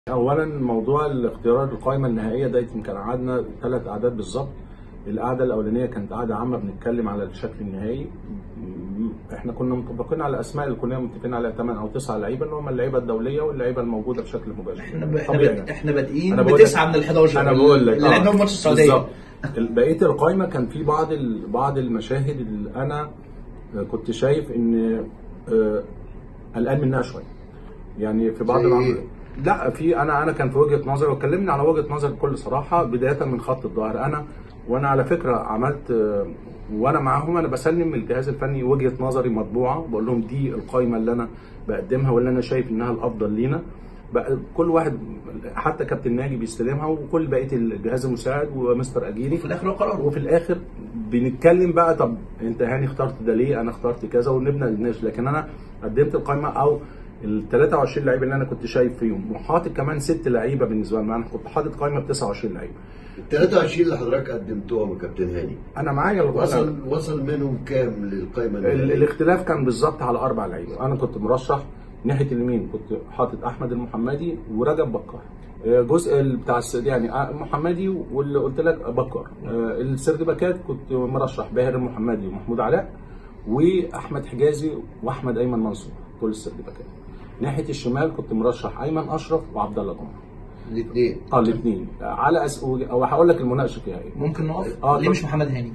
اولا موضوع الاختيارات القائمه النهائيه ده يمكن قعدنا 3 قعدات بالظبط. القعده الاولانيه كانت قعده عامه بنتكلم على الشكل النهائي. احنا كنا متفقين على اسماء اللي كنا متفقين عليها 8 أو 9 لعيبه اللي هم اللعيبه الدوليه واللعيبه الموجوده بشكل مباشر. احنا بادئين ب9 من ال11 انا بقول لك اللي لعبناهم ماتش السعوديه بالظبط. بقيه القائمه كان في بعض المشاهد اللي انا كنت شايف ان قلقان منها شويه. يعني في بعض لا في انا كان في وجهه نظري واتكلمنا على وجهه نظري بكل صراحه بدايه من خط الظهر. وانا على فكره عملت وانا معاهم انا بسلم الجهاز الفني وجهه نظري مطبوعه بقول لهم دي القائمه اللي انا بقدمها واللي انا شايف انها الافضل لينا. بقى كل واحد حتى كابتن ناجي بيستلمها وكل بقيه الجهاز المساعد ومستر اجيري في الاخر قرار. وفي الاخر بنتكلم بقى طب انت هاني اخترت ده ليه؟ انا اخترت كذا ونبدا نتناقش. لكن انا قدمت القائمه او ال 23 لعيبه اللي انا كنت شايف فيهم وحاطط كمان 6 لعيبه بالنسبه لي. انا كنت حاطط قائمه ب 29 لعيبه. ال 23 اللي حضرتك قدمتهم يا كابتن هاني انا معايا وصل منهم كام للقائمه الاختلاف كان بالظبط على 4 لعيبه. انا كنت مرشح ناحيه اليمين كنت حاطط احمد المحمدي ورجب بكار. جزء بتاع يعني محمدي واللي قلت لك بكار. السرد باكات كنت مرشح باهر المحمدي ومحمود علاء واحمد حجازي واحمد ايمن منصور كل السرد باكات. ناحيه الشمال كنت مرشح ايمن اشرف وعبد الله جمعه. الاثنين على او هقول لك المناقشه فيها ايه. ممكن نقف ليه مش محمد هاني؟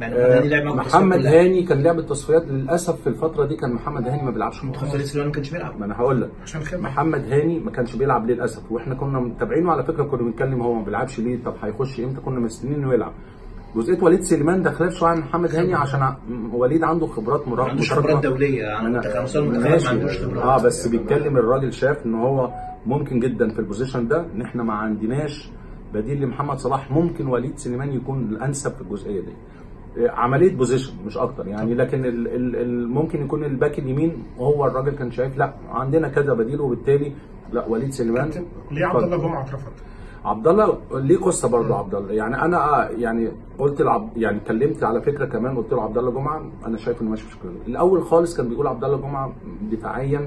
محمد هاني كان لعب التصفيات للاسف في الفتره دي. كان محمد هاني ما بيلعبش منتخب السودان ما كانش بيلعب. ما انا هقول لك محمد هاني ما كانش بيلعب للاسف واحنا كنا متابعينه على فكره. كنا بنتكلم هو ما بيلعبش ليه؟ طب هيخش امتى؟ كنا مستنيين انه يلعب. جزئيه وليد سليمان ده خلاف شويه عن محمد هاني عشان وليد عنده خبرات ما عندوش خبرات دوليه عن منتخب ما عندوش خبرات. بس بيتكلم الراجل شاف ان هو ممكن جدا في البوزيشن ده ان احنا ما عندناش بديل لمحمد صلاح. ممكن وليد سليمان يكون الانسب في الجزئيه دي. عمليه بوزيشن مش اكتر يعني. لكن ممكن يكون الباك اليمين هو الراجل كان شايف لا عندنا كذا بديل وبالتالي لا وليد سليمان. ليه عبد الله جمعه اترفض؟ عبد الله ليه قصه برضه. عبد الله يعني انا يعني قلت يعني كلمت على فكره كمان قلت له عبد الله جمعه انا شايف انه ماشي مشكله. الاول خالص كان بيقول عبد الله جمعه دفاعيا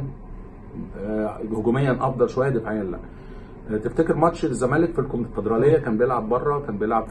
هجوميا افضل شويه دفاعيا لا. تفتكر ماتش الزمالك في الكونفدراليه كان بيلعب بره كان بيلعب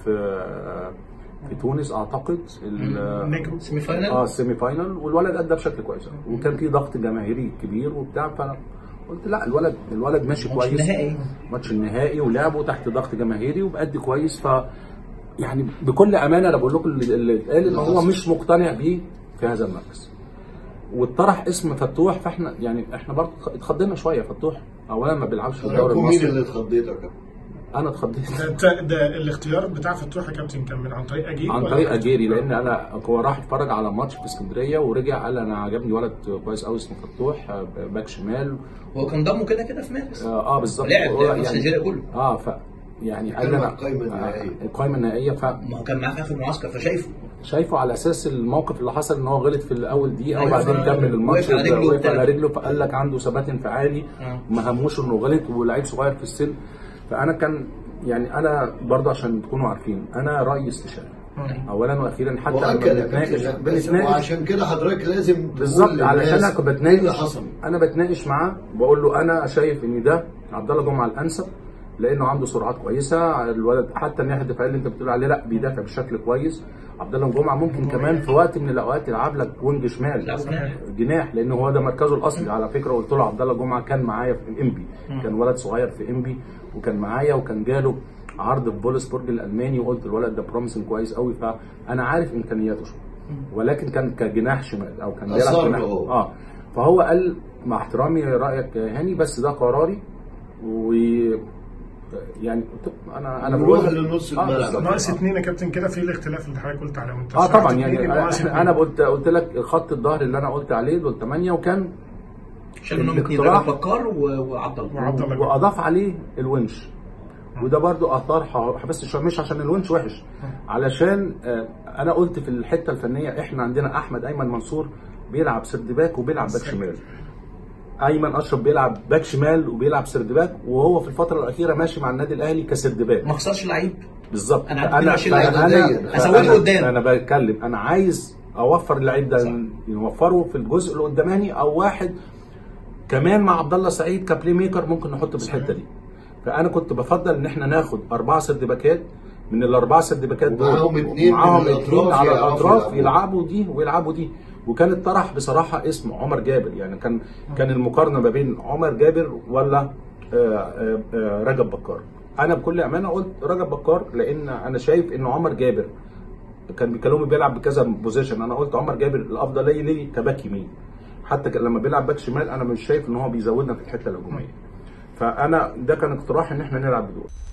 في تونس اعتقد سيمي فاينل سيمي فاينل والولد ادى بشكل كويس وكان في ضغط جماهيري كبير وبتاع. فانا قلت لا الولد ماشي كويس. ماتش النهائي ولعبه تحت ضغط جماهيري وبأدي كويس. ف يعني بكل امانه انا بقول لكم اللي اتقال ان هو مش مقتنع بيه في هذا المركز. واتطرح اسم فتوح فاحنا يعني احنا برضه اتخضينا شويه. فتوح اولا ما بيلعبش في الدوري المصري. مين اللي اتخضيت يا كابتن؟ انا اتخضيت. ده الاختيار بتاع فتوح يا كابتن كان عن طريق اجيري؟ عن طريق اجيري لان هو راح اتفرج على ماتش في اسكندريه ورجع قال انا عجبني ولد كويس قوي اسمه فتوح باك شمال. هو كان ضمه كده في مارس. بالظبط. لعب ماتش نيجيريا كله. يعني قال لنا القائمه النهائيه ما هو كان معاه في اخر المعسكر فشايفه على اساس الموقف اللي حصل ان هو غلط في الاول دقيقه وبعدين كمل الماتش وقف على رجله فقال لك عنده ثبات انفعالي ما هموش انه غلط ولعيب صغير في السن. فانا كان يعني انا برضه عشان تكونوا عارفين انا رايي استشاري اولا واخيرا حتى لما بنتناقش وعشان كده حضرتك لازم بالظبط علشان انا كنت بتناقش. انا بتناقش معاه بقول له انا شايف ان ده عبد الله جمعه الانسب لانه عنده سرعات كويسه. الولد حتى الناحيه الدفاعيه اللي انت بتقول عليه لا بيدافع بشكل كويس. عبد الله جمعه ممكن كمان في وقت من الاوقات يلعب لك وينج شمال جناح لانه هو ده مركزه الاصلي. على فكره قلت له عبد الله جمعه كان معايا في انبي كان ولد صغير في انبي وكان معايا وكان جاله عرض في فولسبورج الالماني وقلت الولد ده بروميسنج كويس قوي فانا عارف امكانياته شويه ولكن كان كجناح شمال او كان بيلعب جناح. فهو قال مع احترامي رايك يا هاني بس ده قراري و يعني انا بروح لنص الملعب ناقص 2 يا كابتن كده في الاختلاف اللي حضرتك قلت عليه وانت طبعا يعني انا قلت لك خط الظهر اللي انا قلت عليه دول 8 وكان شايف انهم ممكن يبقى بكار وعبد الله واضاف عليه الونش وده برضو اثار بس مش عشان الونش وحش علشان انا قلت في الحته الفنيه احنا عندنا احمد ايمن منصور بيلعب سرد باك وبيلعب باك شمال. ايمن اشرف بيلعب باك شمال وبيلعب سرد باك وهو في الفتره الاخيره ماشي مع النادي الاهلي كسرد باك. ما خسرش لعيب بالظبط. انا اسويه قدام. انا بتكلم انا عايز اوفر اللعيب ده نوفره في الجزء القداماني او واحد كمان مع عبد الله سعيد كبلاي ميكر ممكن نحطه في الحته دي. فانا كنت بفضل ان احنا ناخد 4 سرد باكات، من الاربعه سرد باكات دول ومعاهم اتنين معاهم من 2 على الاطراف يلعبوا. يلعبوا دي ويلعبوا دي. وكان الطرح بصراحه اسمه عمر جابر، يعني كان المقارنه ما بين عمر جابر ولا رجب بكار. انا بكل امانه قلت رجب بكار، لان انا شايف ان عمر جابر كان بيكلمني بيلعب بكذا بوزيشن، انا قلت عمر جابر الافضل لي كباك يمين، حتى لما بيلعب باك شمال انا مش شايف ان هو بيزودنا في الحته الهجوميه. فانا ده كان اقتراح ان احنا نلعب بدول.